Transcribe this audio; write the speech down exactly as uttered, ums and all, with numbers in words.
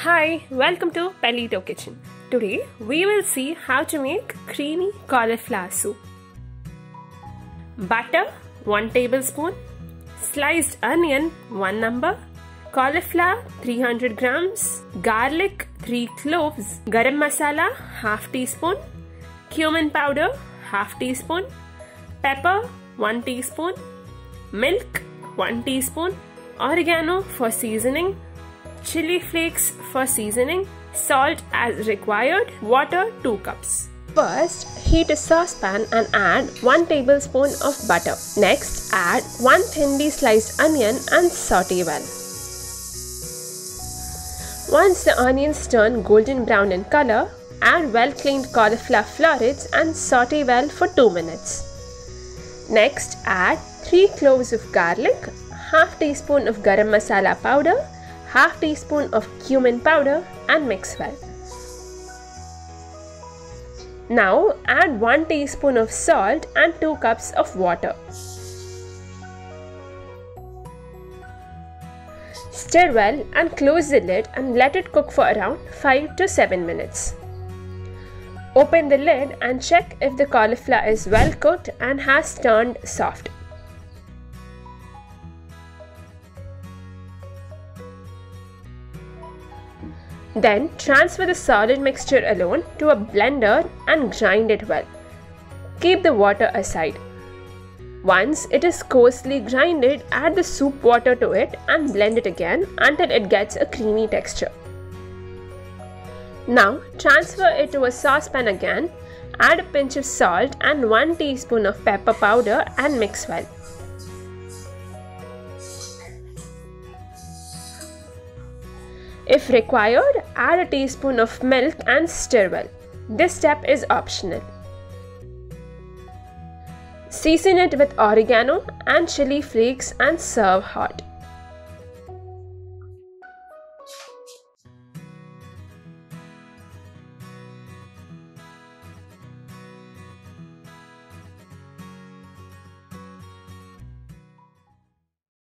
Hi, welcome to Palito Kitchen. Today we will see how to make creamy cauliflower soup. Butter one tablespoon, sliced onion one number, cauliflower three hundred grams, garlic three cloves, garam masala half teaspoon, cumin powder half teaspoon, pepper one teaspoon, milk one teaspoon, oregano for seasoning, chili flakes for seasoning, salt as required, water two cups. First, heat a saucepan and add one tablespoon of butter. Next, add one thinly sliced onion and saute well. Once the onions turn golden brown in color, add well cleaned cauliflower florets and saute well for two minutes. Next, add three cloves of garlic, half teaspoon of garam masala powder, half teaspoon of cumin powder and mix well. Now add one teaspoon of salt and two cups of water. Stir well and close the lid and let it cook for around five to seven minutes. Open the lid and check if the cauliflower is well cooked and has turned soft. Then transfer the solid mixture alone to a blender and grind it well. Keep the water aside. Once it is coarsely grinded, add the soup water to it and blend it again until it gets a creamy texture. Now transfer it to a saucepan again, add a pinch of salt and one teaspoon of pepper powder and mix well. If required, add a teaspoon of milk and stir well. This step is optional. Season it with oregano and chili flakes and serve hot.